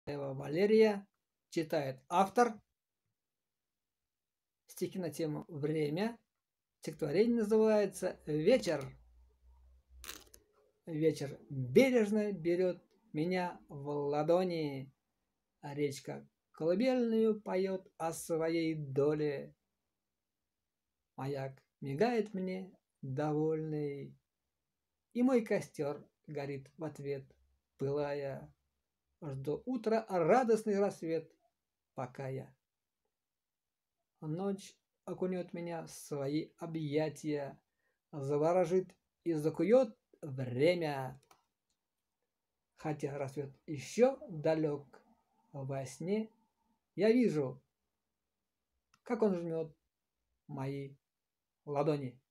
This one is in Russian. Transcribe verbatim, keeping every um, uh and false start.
Валерия, читает автор. Стихи на тему «Время». Стихотворение называется «Вечер». Вечер бережно берет меня в ладони, а речка колыбельную поет о своей доле. Маяк мигает мне довольный, и мой костер горит в ответ, пылая. Жду утра радостный рассвет, пока я. Ночь окунет меня в свои объятия, заворожит и закует время. Хотя рассвет еще далек, во сне я вижу, как он жмет мои ладони.